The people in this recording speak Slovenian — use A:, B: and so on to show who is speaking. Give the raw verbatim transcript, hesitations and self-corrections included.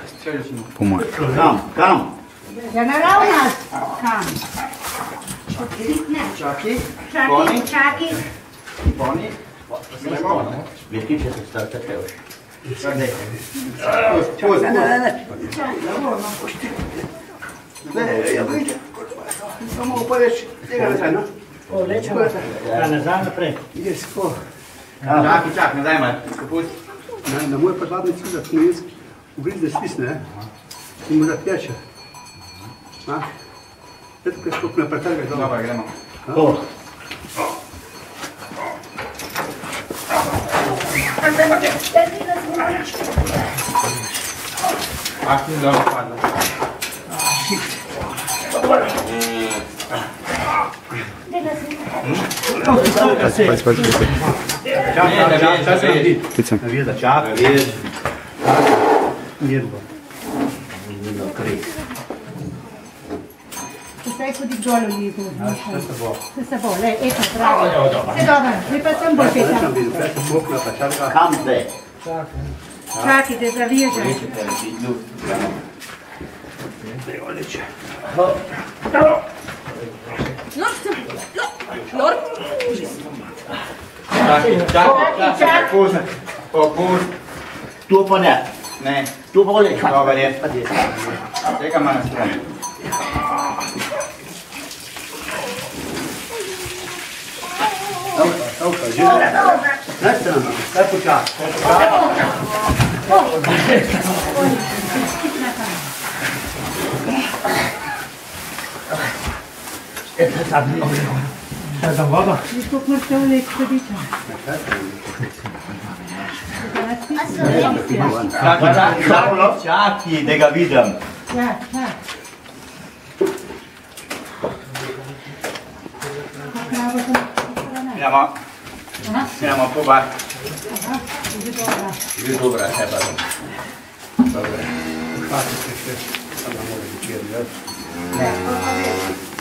A: Po mojem.
B: Kam, kam?
C: Ja naravno kam.
B: Čaki,
C: Čaki, čaki.
B: poni. Vidi, če se startate još. Ne, pust, ne, ne, ne. Ne, ja vidim. Samo upadeći. Tega ne trajno.
D: Ja nazaj naprej.
B: Ideš ko? Čaki, čak, ne daj malo. Pusti.
E: Na moj podladni ciljak ne jaz ugrizne stisne in mu zateče. Eto kaj skupno pretrgaj doma.
B: Dobro, gremo.
D: To.
B: Ah, ti dobro padlo.
A: Pazi, pazi, pazi.
B: Čak, čak, čak, čak se vidi.
A: Picam.
E: Navijeda čak.
B: Vidi.
E: Njerba.
B: Vidno krik.
C: Zdaj hodi dol v lizu.
E: Sve se bo.
C: Vse se bo, le, eto, bravo. Vse dobro, zdaj pa sem bolj
E: Sve
C: peta.
E: sam vidio, sve se smokla pa čaka.
B: Kam zdaj?
C: Čaki, da zaviježem.
B: Nećete vidno.
E: Evo liče.
B: Čaki, čaki, čaki, pusti. Pusti. Tu pa ne. Ne. Tu pa bolje. Dobar je. Čekaj malo strano.
E: Evo kaj, živi. Ne strano, sve počas.
D: Šta za voda?
C: Viš koliko morate uleti kodiča.
B: Čaki, čaki, čaki, da ga vidim.
C: Ja, ja. Kako sam strana?
B: Idemo. Idemo pobar.
C: Aha, vidi dobra.
B: Vidi dobra, treba. Dobre.
E: Ušati se še, sam da mora biti jer, jel?
B: Ne.